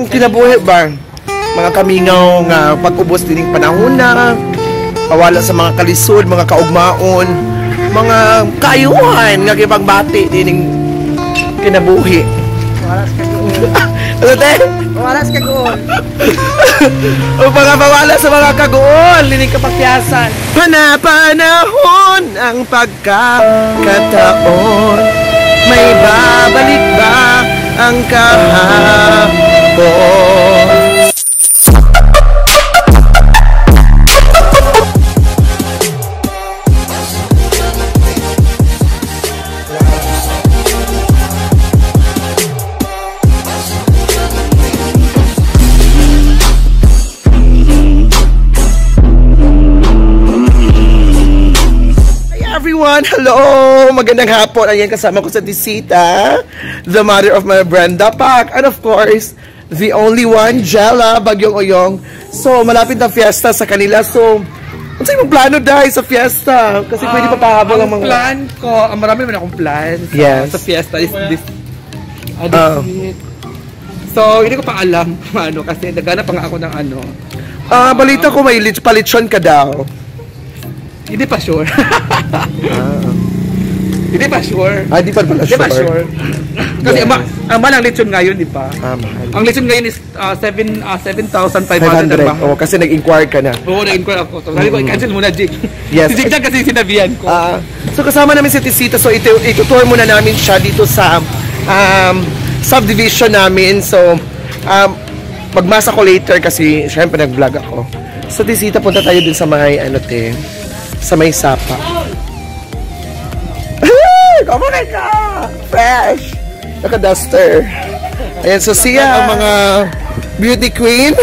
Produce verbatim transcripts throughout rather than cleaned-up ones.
kinabuhi ba? Mga kamingaw nga pag-ubos din ng panahon na pawala sa mga kalisod, mga kaugmaon, mga kaayuhan nga kipagbati din ng kinabuhi. Waras ka doon. Ano tayo? Waras ka doon. O mga pawala sa mga kagoon, linig kapakyasan. Panapanahon ang pagkakataon, may babalik ba ang kahapon? Everyone, hello! Magandang hapon. Ayan, kasama ko sa Tisita, the mother of my Brenda Pak, and of course, the only one, Jella, Bagyong Oyong. So, malapit na fiesta sa kanila. So, ano sa'yo mong plano dahil sa fiesta? Kasi um, pwede pa pahabol ang mga... plan ko, uh, marami naman akong plan sa, yes. sa fiesta is this. Uh, this uh, so, hindi ko pa alam ano, kasi nagana pa nga ako ng ano. Ah, uh, balita ko may palitsyon ka daw. Hindi pa sure. ah. Hindi pa sure. Ah, di pa pala sure. Hindi pa sure. Kasi yes. ang yeah. mahal ng lechon ngayon, di pa? Ah, mahal. Ang lechon ngayon is uh, seven thousand five hundred. Oh, kasi nag-inquire ka na. Oo, nag-inquire ako. So, sabi ko, i-cancel muna, Jig. Yes. Si Jig Jig kasi sinabihan ko. Uh, so, kasama namin si Tisita. So, ito, itutour muna namin siya dito sa um, subdivision namin. So, um, magmasa ko later kasi syempre nag-vlog ako. So, Tisita, punta tayo dun sa may, ano, te, sa may sapa. Come on ka! Fresh! Naka-duster. Ayan, so siya ang mga beauty queen.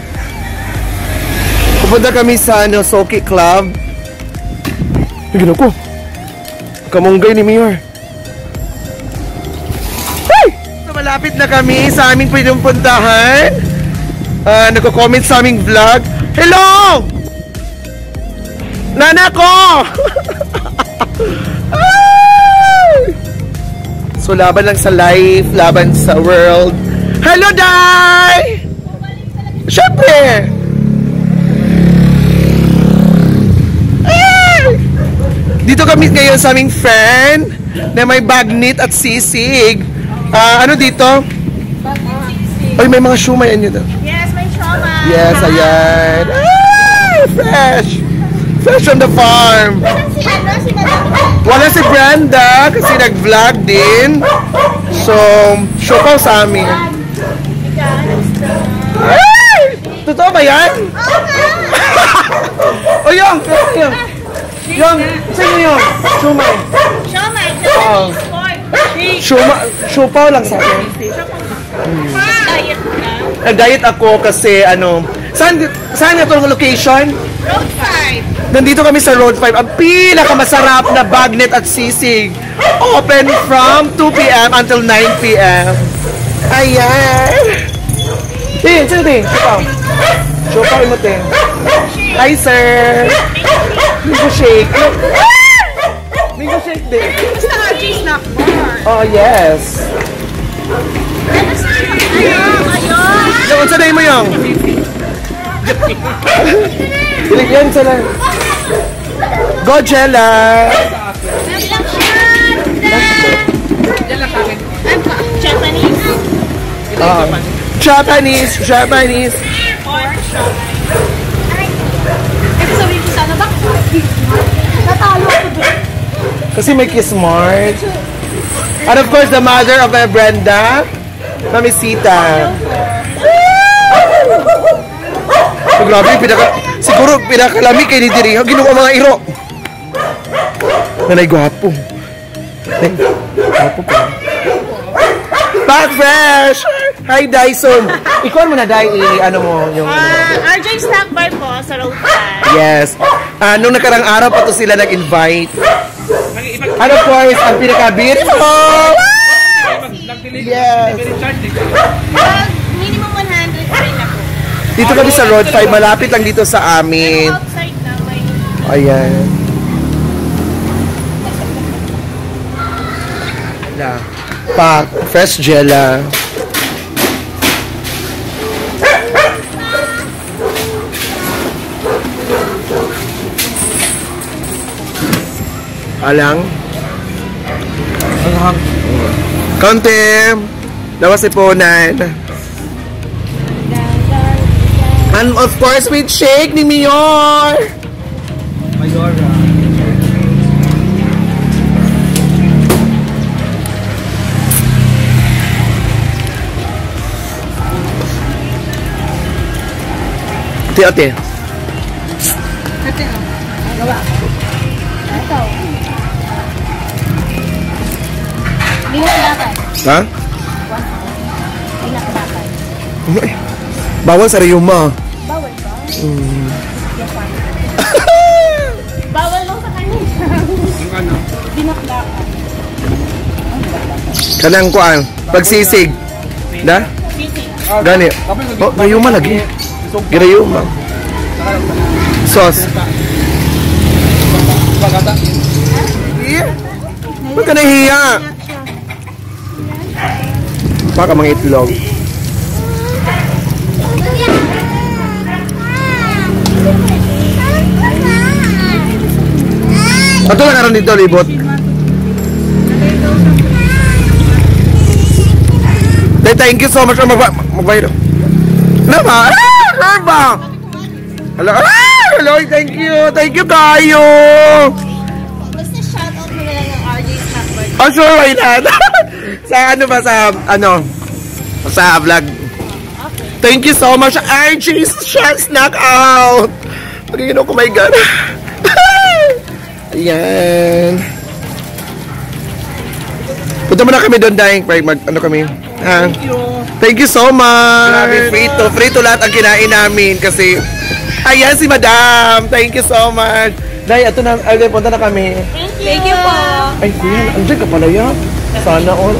Pupunta kami sa ano, Soki Club. Ay, gano'n ko. Kamunggay ni Mayor. Hey! So, malapit na kami sa aming pwedeng puntahan. Uh, nagko-comment sa aming vlog. Hello! Nana ko! So, laban lang sa life, laban sa world. Hello, Day! Siyempre! Ay! Dito kami ngayon sa aming friend na may bagnit at sisig. Uh, ano dito? Ay, may mga shumay. Ano dito? Yes, may shumay. Yes, ayan. Ay, fresh! Fresh on the farm. Si ano, si Madam? Wala si Brenda kasi nag-vlog din. So, show ko sa amin. Ay! Totoo ba yan? O yung! Yung! Yung! Saan yung? Shumay. Shumay. Shumay. Shumay lang sa akin. Diet ka? Nag-diet ako kasi ano... Saan, saan ito ang location? Road five. Nandito kami sa Road five. Ang pinakamasarap na bagnet at sisig. Open from two p m until nine p m Ayan. Tin, sino tin? Chupaw. Chupaw mo tin. Hi, sir. Mango shake. Mango shake din. Basta nga cheese snack bar. Oh, yes. Ano sa ayun? Ayun. Yung, unsa na mo yung? Bilig yan sa lang. Go, Jella! Nabilang shot! Japanese? Uh, Japanese! Japanese! Ito sabihin ko sana ba? Natalo ako doon. Kasi may Kismart. And of course, the mother of my Brenda, Mami Sita. So, grabe, pinaka, siguro pinakalami kay ni Diri. Ginawa mga iro. Nanay, gwapo. Nanay, gwapo pa. Back fresh! Hi, Dyson. Ikaw mo na, Day, ano mo yung... Uh, R J Snack Bar po sa Road five. Yes. Uh, nung nakarang araw pa to sila nag-invite. And of course, ang pinaka-beautiful! Yes. Uh, minimum one hundred pa rin ako. Dito kami sa Road five, malapit lang dito sa amin. Pero outside na may... Ayan. Pa, fresh Jella. Alang. Ang Konti. Dawas ipunan. And of course, with shake ni Mayor. Mayora. Ate, ate. Ate, oh. Gawa ko. Ito. Binak dapat. Ha? Binak dapat. Ay, bawal sa riyuma. Bawal ba? Mm. Bawal lang sa kanya. Ang ano? Binak dapat. Kanang kuan. Pagsisig. Da? Sisig. Gani. Oh, riyuma lagi. Girayuma. Sauce. Bagata. Yeah. Ba't ka nahiya? Baka mga itlog. Ato lang karon dito, libot. Thank you so much. Mag-viral. Ano ba? Ano ba? Hello? Ah! Hello, thank you. Thank you, kayo. Basta shoutout mo na lang ng R J's Snackbar. Oh, sure, why not? Sa ano ba, sa, ano, sa vlog. Thank you so much, R J's Snack Out. Pagiging ako, my God. Ayan. Punta muna kami doon, dahil mag, ano kami. Ha? Thank you. Thank you so much. Grabe, Free to, free to lahat ang kinain namin kasi ayan si Madam. Thank you so much. Day, ito na, ay, punta na kami. Thank you. Thank you po. Ay, Queen, andyan ka pala yan. Sana all.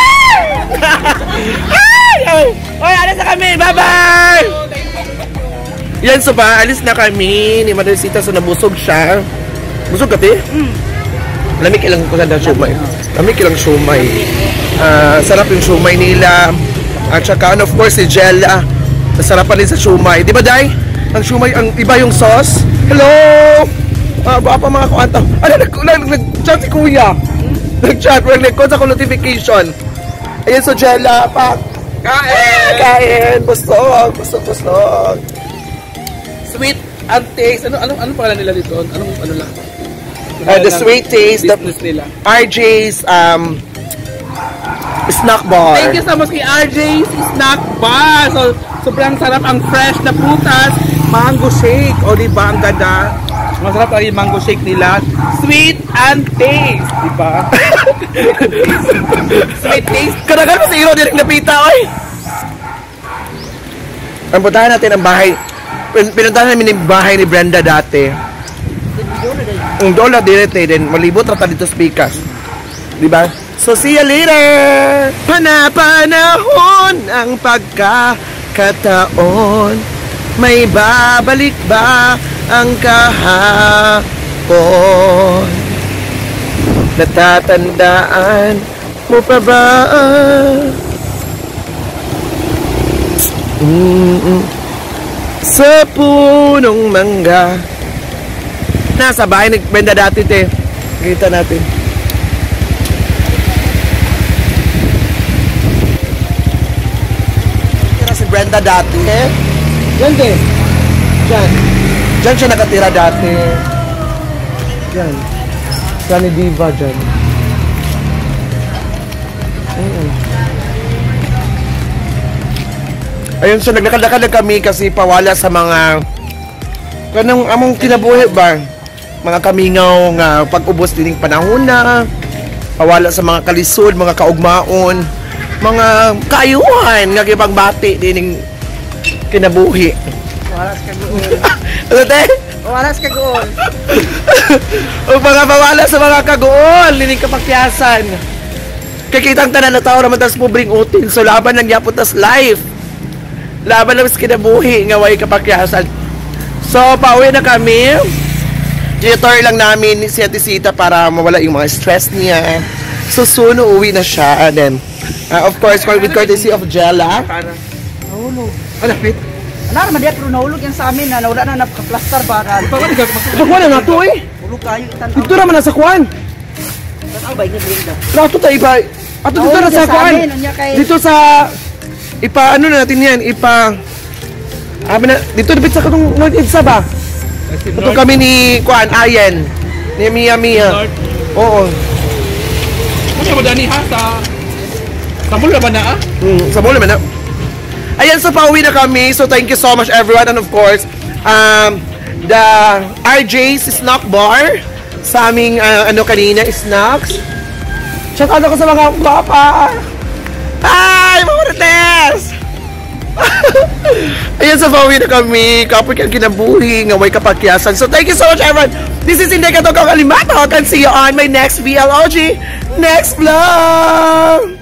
Ay! Ay! Ay, alis na kami. Bye-bye! Yan, so ba, alis na kami ni Madalcita. So, nabusog siya. Busog ka, te? Mm. Lamig ilang ko sa siumay. Lamig ilang siumay. Uh, sarap yung siumay nila. At saka, and of course, si Jella. Nasarapan din sa siumay. Di ba, Day? Ang siumay, ang iba yung sauce. Hello! Ah, uh, pa mga kuwanta. Ano, nag-chat si Kuya. Nag-chat, nag-chat ako notification. Ayan, so Jella, pa. Kain! Kain! Busog! Busog, busog. Sweet and taste. Ano ano ano pangalan nila dito? Anong ano lang? Uh, the sweet taste, the business nila. R J's um snack bar. Thank you so much kay R J's Snack Bar. So, sobrang sarap ang fresh na prutas. Mango shake. O, diba? Ang ganda. Masarap ang yung mango shake nila. Sweet and taste. Diba? Sweet taste. Kanagal mo sa iro, di rin napita, oy! Ang puntahan natin ang bahay. Pin- Pinuntahan namin yung bahay ni Brenda dati. Ang dola direte din. Malibot rata dito sa Pikas. Diba? So, see you later! Panapanahon ang pagkakataon. May babalik ba ang kahapon? Natatandaan mo pa ba? Mm-mm. Sa punong mangga. Nasa bahay ni Brenda dati, te. Kita natin. Tira si Brenda dati, eh. Yan, te. Diyan. Diyan siya nakatira dati. Diyan. Siya ni Diva dyan. Ayun. Ayun, so naglakad-lakad kami kasi pawala sa mga kanang among kinabuhi ba? Mga kamingaw nga pag-ubos dining panahon na pawala sa mga kalisod, mga kaugmaon, mga kaayuhan nga gipagbati dining kinabuhi. Waras ka gool. Ano te? Waras ka gool. O mga pawala sa mga kagool, dining kapakyasan. Kakitang tanan na tao naman tas pobring utin, so laban ng yapon tas life. Laban lang sa kinabuhi nga way kapakyasan. So, pauwi na kami. Ditour lang namin si Ate Sita para mawala yung mga stress niya. So, soon uuwi na siya. And then, uh, of course, with courtesy of Jella. Nahulog. Alapit. Ano naman diya, pero nahulog yan sa amin na nawala na napaka-plaster ba? Pagwala ka. Pagwala na to eh. Hulog kayo. Dito naman na sa kwan. Ano ba, ingat-ingat. Rato tayo iba. Ato dito Oo, na sa sa kuan. amin, unya kay- Dito sa ipa ano na natin yan, ipa Abi na dito dito sa katong North Edsa ba? Ito kami ni kuan Ayen. Ni Mia Mia. North. Oo. Ano ba dani ha sa sa mula ba na ah? Mm, sa mall naman na. Ayan, so pauwi na kami. So thank you so much everyone, and of course, um the R J's Snack Bar sa aming uh, ano kanina snacks. Shout out ako sa mga papa. Hi, Marites! Ayan, sa pauwi na kami. Kapag yan kinabuhi, nga may kapakyasan. So thank you so much everyone. This is Inday Katokang Alimato. I can see you on my next V L O G next vlog.